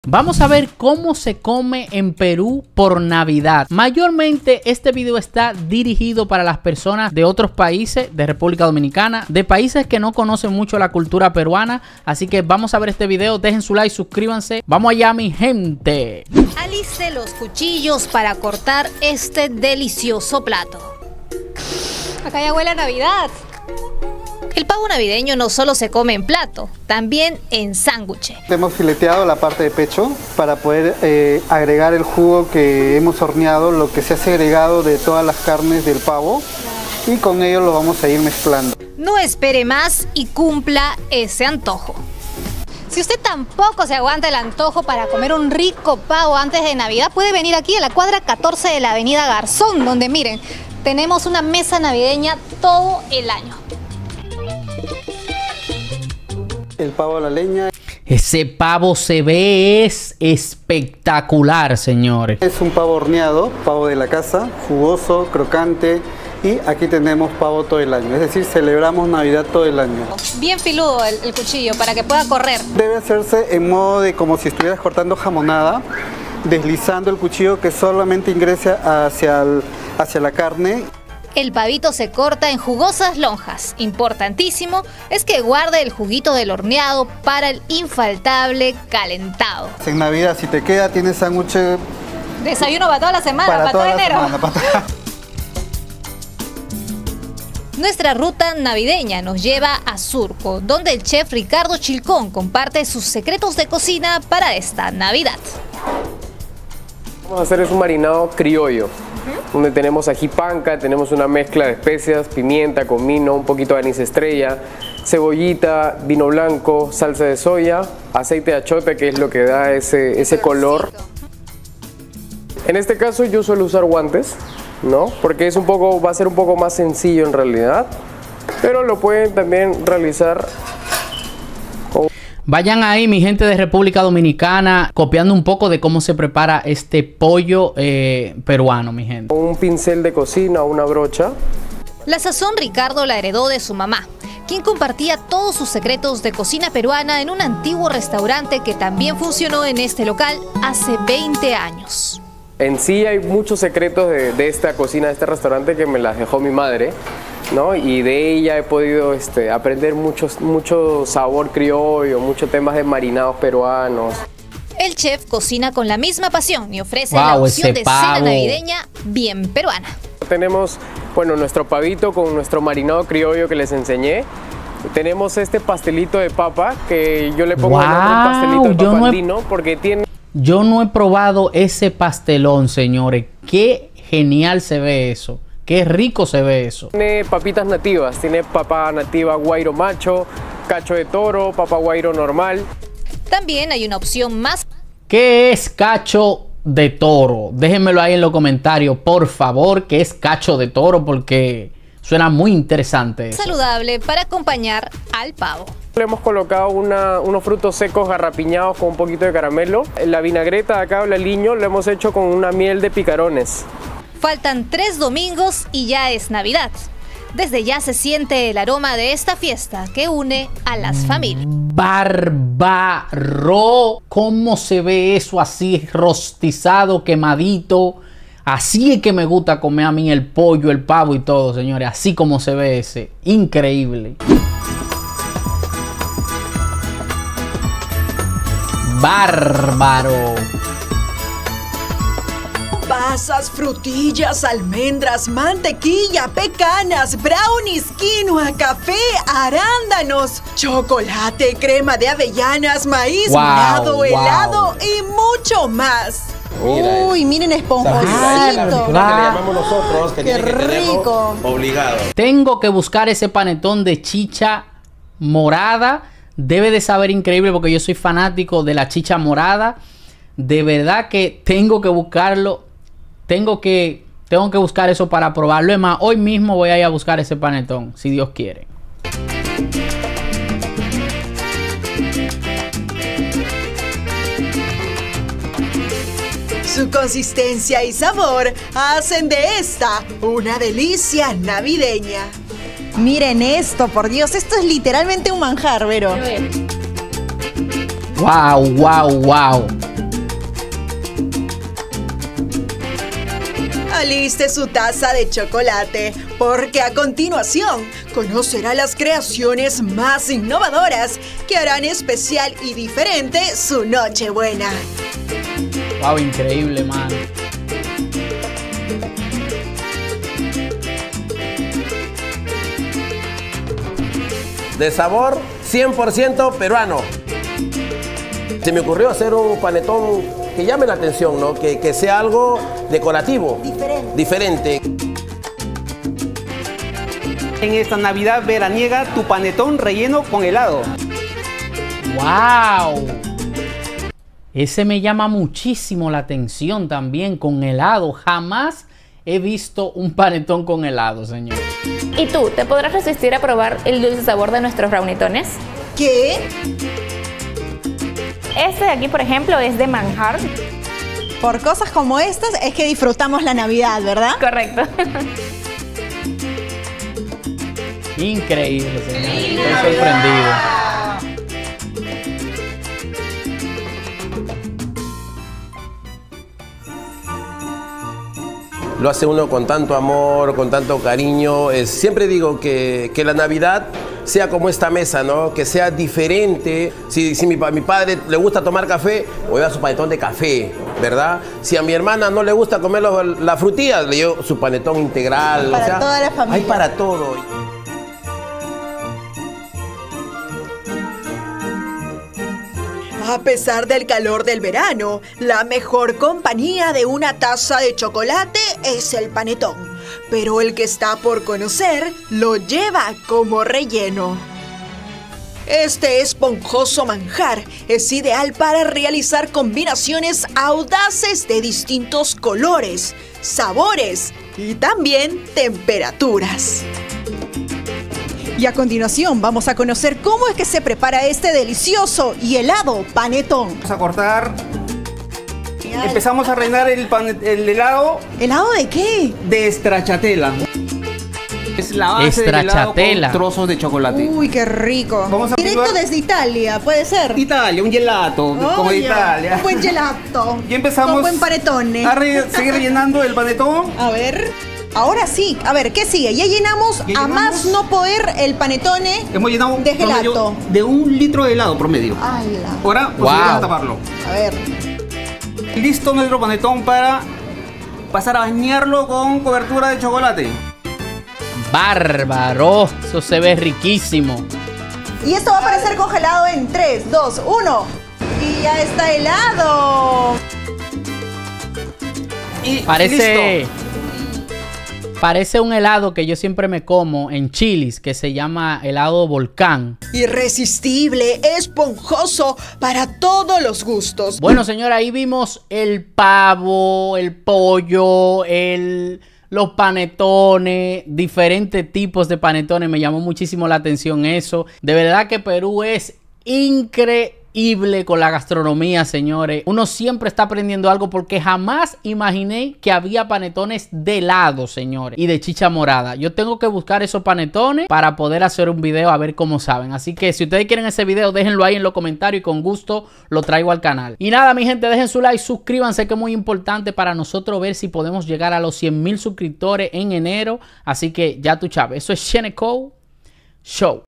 Vamos a ver cómo se come en Perú por Navidad. Mayormente este video está dirigido para las personas de otros países, de República Dominicana, de países que no conocen mucho la cultura peruana. Así que vamos a ver este video, dejen su like, suscríbanse. Vamos allá, mi gente. Aliste los cuchillos para cortar este delicioso plato. Acá ya huele a Navidad. El pavo navideño no solo se come en plato, también en sándwich. Hemos fileteado la parte de pecho para poder agregar el jugo que hemos horneado, lo que se ha segregado de todas las carnes del pavo, y con ello lo vamos a ir mezclando. No espere más y cumpla ese antojo. Si usted tampoco se aguanta el antojo para comer un rico pavo antes de Navidad, puede venir aquí a la cuadra 14 de la avenida Garzón, donde miren, tenemos una mesa navideña todo el año. El pavo a la leña. Ese pavo se ve espectacular, señores. Es un pavo horneado, pavo de la casa, jugoso, crocante, y aquí tenemos pavo todo el año. Es decir, celebramos Navidad todo el año. Bien filudo el cuchillo para que pueda correr. Debe hacerse en modo de como si estuvieras cortando jamonada, deslizando el cuchillo que solamente ingrese hacia la carne. El pavito se corta en jugosas lonjas. Importantísimo es que guarde el juguito del horneado para el infaltable calentado. En Navidad, si te queda, tienes sándwich. Desayuno para toda la semana, para todo enero. Nuestra ruta navideña nos lleva a Surco, donde el chef Ricardo Chilcón comparte sus secretos de cocina para esta Navidad. Vamos a hacer un marinado criollo, donde tenemos ají panca, tenemos una mezcla de especias, pimienta, comino, un poquito de anís estrella, cebollita, vino blanco, salsa de soya, aceite de achiote, que es lo que da ese color. En este caso yo suelo usar guantes, ¿no? Porque va a ser un poco más sencillo en realidad, pero lo pueden también realizar. Vayan ahí, mi gente de República Dominicana, copiando un poco de cómo se prepara este pollo peruano, mi gente. Un pincel de cocina, una brocha. La sazón Ricardo la heredó de su mamá, quien compartía todos sus secretos de cocina peruana en un antiguo restaurante que también funcionó en este local hace 20 años. En sí hay muchos secretos de esta cocina, de este restaurante, que me las dejó mi madre, ¿no? Y de ella he podido aprender mucho sabor criollo, muchos temas de marinados peruanos. El chef cocina con la misma pasión y ofrece la opción de cena navideña bien peruana. Tenemos, bueno, nuestro pavito con nuestro marinado criollo que les enseñé. Tenemos este pastelito de papa que yo le pongo el nombre pastelito de papa andino porque tiene... Yo no he probado ese pastelón, señores. Qué genial se ve eso. Qué rico se ve eso. Tiene papitas nativas. Tiene papa nativa guairo macho, cacho de toro, papa guairo normal. También hay una opción más. ¿Qué es cacho de toro? Déjenmelo ahí en los comentarios, por favor. ¿Qué es cacho de toro? Porque suena muy interesante eso. Saludable para acompañar al pavo. Le hemos colocado unos frutos secos garrapiñados con un poquito de caramelo. La vinagreta de acá, el aliño, lo hemos hecho con una miel de picarones. Faltan 3 domingos y ya es Navidad. Desde ya se siente el aroma de esta fiesta que une a las familias. ¡Bárbaro! ¿Cómo se ve eso así rostizado, quemadito? Así es que me gusta comer a mí el pollo, el pavo y todo, señores. Así como se ve ese. Increíble. ¡Bárbaro! Pasas, frutillas, almendras, mantequilla, pecanas, brownies, quinoa, café, arándanos, chocolate, crema de avellanas, maíz morado, helado y mucho más. Uy, miren, esponjosito. Que le llamamos nosotros, que tiene que tenerlo obligado. Tengo que buscar ese panetón de chicha morada. Debe de saber increíble porque yo soy fanático de la chicha morada. De verdad que tengo que buscarlo. Tengo que buscar eso para probarlo. Es más, hoy mismo voy a ir a buscar ese panetón, si Dios quiere. Su consistencia y sabor hacen de esta una delicia navideña. Miren esto, por Dios, esto es literalmente un manjar, Vero. Wow, wow, wow. Aliste su taza de chocolate, porque a continuación conocerá las creaciones más innovadoras que harán especial y diferente su Nochebuena. Wow, increíble, man. De sabor 100% peruano. Se me ocurrió hacer un panetón que llame la atención, ¿no? Que sea algo decorativo. Diferente. En esta Navidad veraniega, tu panetón relleno con helado. ¡Wow! Ese me llama muchísimo la atención también, con helado. Jamás he visto un panetón con helado, señor. ¿Y tú, te podrás resistir a probar el dulce sabor de nuestros brownietones? ¿Qué? Este de aquí, por ejemplo, es de manjar. Por cosas como estas es que disfrutamos la Navidad, ¿verdad? Correcto. Increíble, señor. Estoy sorprendido. Lo hace uno con tanto amor, con tanto cariño. Siempre digo que la Navidad sea como esta mesa, ¿no? Que sea diferente. Si mi padre le gusta tomar café, voy a dar su panetón de café, ¿verdad? Si a mi hermana no le gusta comer las frutillas, le llevo su panetón integral. Para toda la familia. Hay para todo. A pesar del calor del verano, la mejor compañía de una taza de chocolate es el panetón. Pero el que está por conocer lo lleva como relleno. Este esponjoso manjar es ideal para realizar combinaciones audaces de distintos colores, sabores y también temperaturas. Y a continuación vamos a conocer cómo es que se prepara este delicioso y helado panetón. Vamos a cortar. Empezamos a rellenar el helado. ¿Helado de qué? De stracciatella. Es la base del helado con trozos de chocolate. Uy, qué rico. Vamos a Directo desde Italia, ¿puede ser? Italia, un gelato, como de Italia. Un buen gelato. Y empezamos un buen panetone. A seguir llenando el panetón. A ver. Ahora sí, a ver, ¿qué sigue? Ya llenamos a más no poder el panetone. Hemos llenado de gelato. De 1 litro de helado promedio. ¡Hala! Ahora procedemos a taparlo. A ver. Listo nuestro panetón para pasar a bañarlo con cobertura de chocolate. ¡Bárbaro! Eso se ve riquísimo. Y esto va a aparecer congelado en 3, 2, 1. Y ya está helado. Y parece... listo. Parece un helado que yo siempre me como en Chili's, que se llama helado volcán. Irresistible, esponjoso, para todos los gustos. Bueno, señora, ahí vimos el pavo, el pollo, los panetones, diferentes tipos de panetones. Me llamó muchísimo la atención eso. De verdad que Perú es increíble con la gastronomía, señores. Uno siempre está aprendiendo algo, porque jamás imaginé que había panetones de helado, señores, y de chicha morada. Yo tengo que buscar esos panetones para poder hacer un video a ver cómo saben. Así que si ustedes quieren ese video, déjenlo ahí en los comentarios y con gusto lo traigo al canal. Y nada, mi gente, dejen su like, suscríbanse, que es muy importante para nosotros ver si podemos llegar a los 100,000 suscriptores en enero. Así que ya tú sabes, eso es Sheneco Show.